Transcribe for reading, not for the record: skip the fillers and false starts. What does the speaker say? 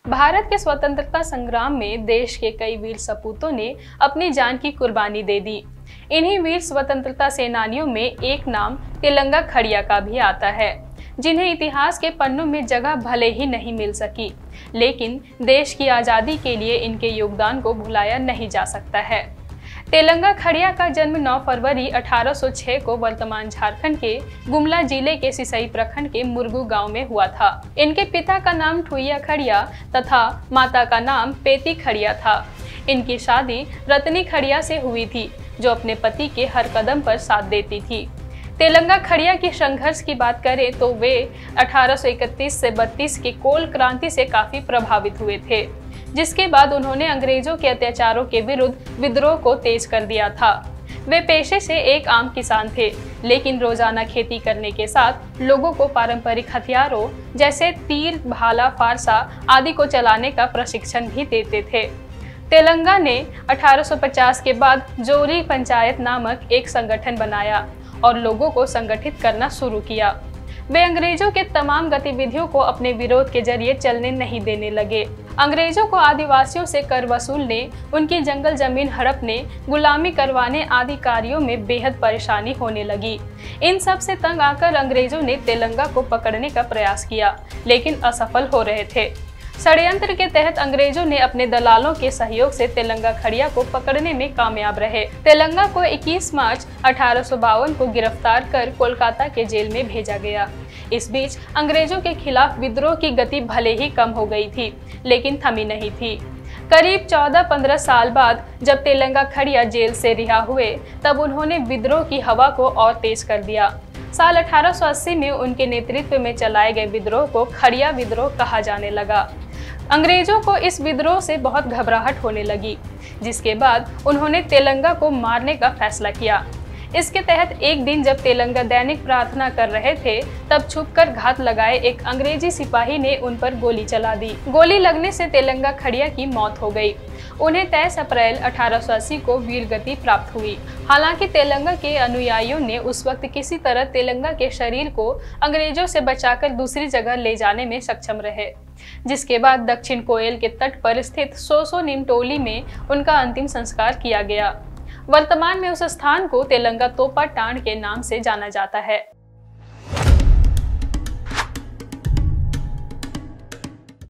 भारत के स्वतंत्रता संग्राम में देश के कई वीर सपूतों ने अपनी जान की कुर्बानी दे दी। इन्हीं वीर स्वतंत्रता सेनानियों में एक नाम तेलंगा खड़िया का भी आता है, जिन्हें इतिहास के पन्नों में जगह भले ही नहीं मिल सकी, लेकिन देश की आज़ादी के लिए इनके योगदान को भुलाया नहीं जा सकता है। तेलंगा खड़िया का जन्म 9 फरवरी 1806 को वर्तमान झारखंड के गुमला जिले के सिसई प्रखंड के मुरगू गांव में हुआ था। इनके पिता का नाम ठुइया खड़िया तथा माता का नाम पेती खड़िया था। इनकी शादी रतनी खड़िया से हुई थी, जो अपने पति के हर कदम पर साथ देती थी। तेलंगा खड़िया की संघर्ष की बात करें तो वे 1831 से 32 की कोल क्रांति से काफी प्रभावित हुए थे, जिसके बाद उन्होंने अंग्रेजों के अत्याचारों के विरुद्ध विद्रोह को तेज कर दिया था। वे पेशे से एक आम किसान थे, लेकिन रोजाना खेती करने के साथ लोगों को पारंपरिक हथियारों जैसे तीर, भाला, फारसा आदि को चलाने का प्रशिक्षण भी देते थे। तेलंगा ने 1850 के बाद जोरी पंचायत नामक एक संगठन बनाया और लोगों को संगठित करना शुरू किया। वे अंग्रेजों के तमाम गतिविधियों को अपने विरोध के जरिए चलने नहीं देने लगे। अंग्रेजों को आदिवासियों से कर वसूलने, उनकी जंगल जमीन हड़पने, गुलामी करवाने आदि कार्यों में बेहद परेशानी होने लगी। इन सब से तंग आकर अंग्रेजों ने तेलंगा को पकड़ने का प्रयास किया, लेकिन असफल हो रहे थे। षड्यंत्र के तहत अंग्रेजों ने अपने दलालों के सहयोग से तेलंगा खड़िया को पकड़ने में कामयाब रहे। तेलंगा को 21 मार्च 1852 को गिरफ्तार कर कोलकाता के जेल में भेजा गया। इस बीच अंग्रेजों के खिलाफ विद्रोह की गति भले ही कम हो गई थी, लेकिन थमी नहीं थी। करीब 14-15 साल बाद जब तेलंगा खड़िया जेल से रिहा हुए, तब उन्होंने विद्रोह की हवा को और तेज कर दिया। साल 1880 में उनके नेतृत्व में चलाए गए विद्रोह को खड़िया विद्रोह कहा जाने लगा। अंग्रेजों को इस विद्रोह से बहुत घबराहट होने लगी, जिसके बाद उन्होंने तेलंगा को मारने का फैसला किया। इसके तहत एक दिन जब तेलंगा दैनिक प्रार्थना कर रहे थे, तब छुपकर घात लगाए एक अंग्रेजी सिपाही ने उन पर गोली चला दी। गोली लगने से तेलंगा खड़िया की मौत हो गई। उन्हें 23 अप्रैल 1880 को वीर गति प्राप्त हुई। हालांकि तेलंगा के अनुयायियों ने उस वक्त किसी तरह तेलंगा के शरीर को अंग्रेजों से बचाकर दूसरी जगह ले जाने में सक्षम रहे, जिसके बाद दक्षिण कोयल के तट पर स्थित सोसो निमटोली में उनका अंतिम संस्कार किया गया। वर्तमान में उस स्थान को तेलंगा तोपा टांड के नाम से जाना जाता है।